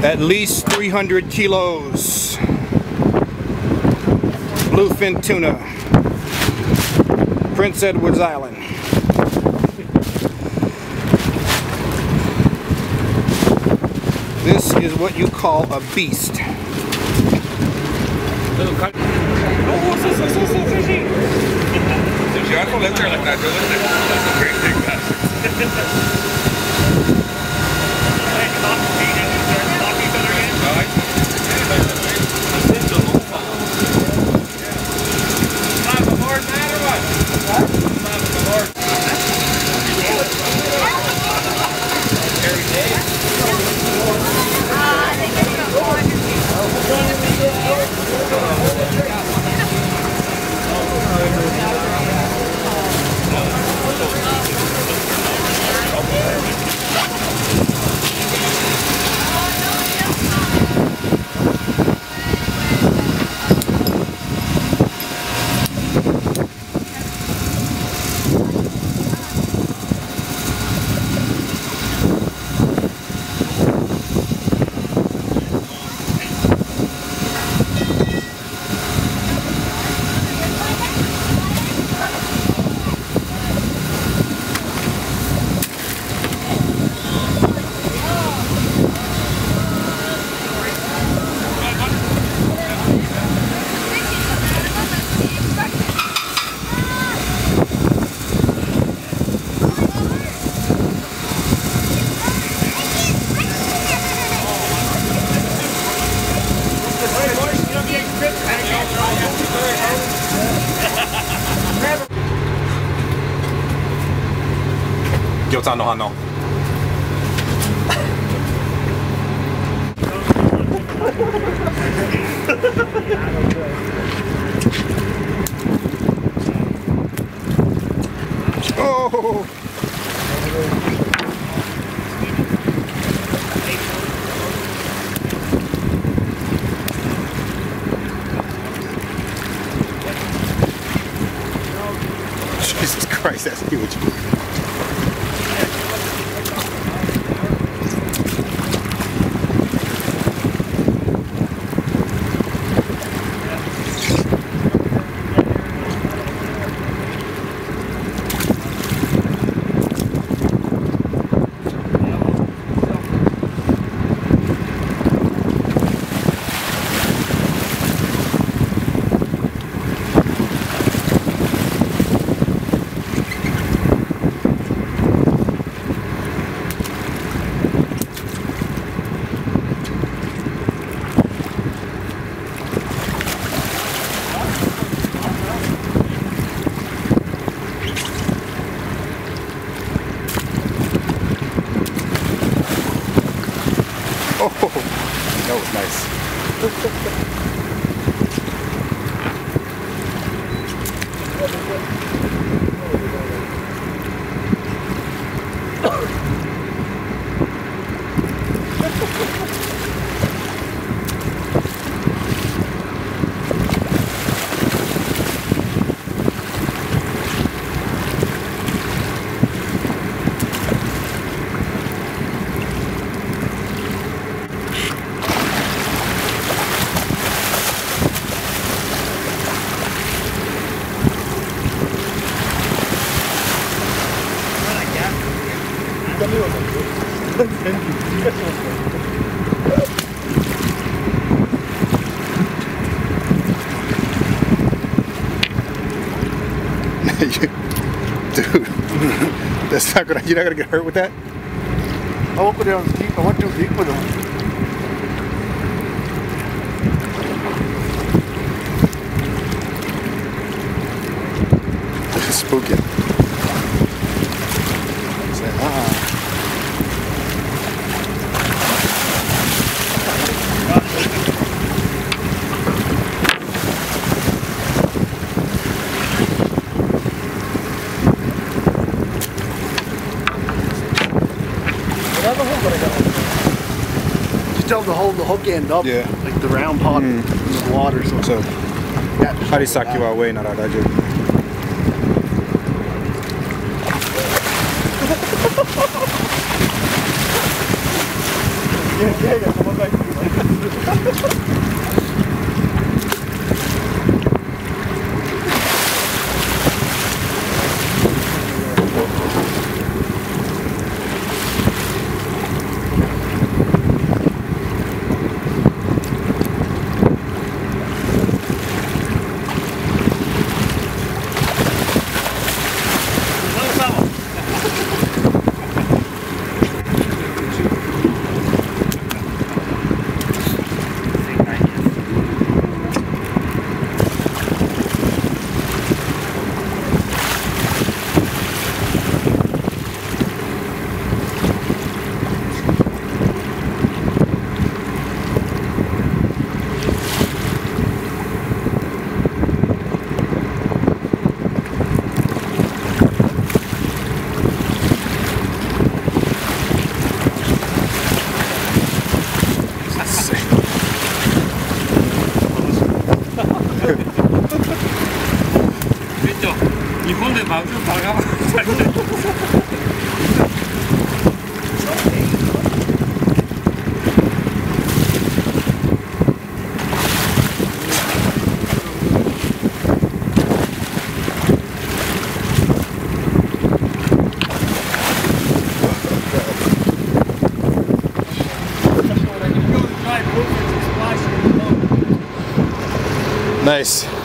At least 300 kilos. Bluefin tuna. Prince Edward's Island. This is what you call a beast. I don't live there like that, does it? That's a great big bastard. Gyoza no hano. Oh! Jesus Christ, that's huge. Oh, that was nice. Dude, that's not gonna, you're not gonna get hurt with that? I won't put it on deep. I want to deep with them. This is spooky. Just tell them to hold the hook end up, yeah, like the round pot in the water. So, yeah, 針先は上なら大丈夫。 日本でマグロバカバカされてる。 Nice.